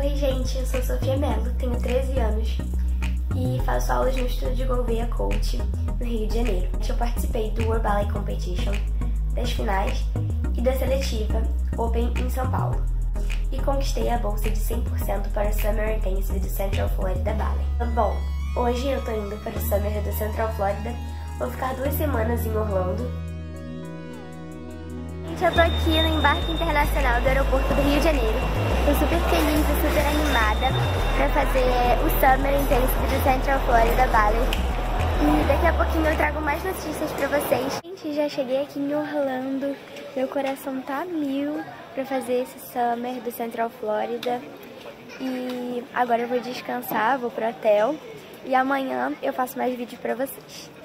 Oi gente, eu sou Sofia Mello, tenho 13 anos e faço aulas no Estúdio de Gouveia Coach, no Rio de Janeiro. Eu participei do World Ballet Competition, das finais e da seletiva Open em São Paulo. E conquistei a bolsa de 100% para o Summer Intensive do Central Florida Ballet. Bom, hoje eu tô indo para o Summer do Central Florida, vou ficar 2 semanas em Orlando. Eu tô aqui no embarque internacional do aeroporto do Rio de Janeiro. Tô super feliz e super animada pra fazer o Summer Intensive do Central Florida Ballet. E daqui a pouquinho eu trago mais notícias pra vocês. Gente, já cheguei aqui em Orlando. Meu coração tá mil pra fazer esse Summer do Central Florida. E agora eu vou descansar, vou pro hotel. E amanhã eu faço mais vídeos pra vocês.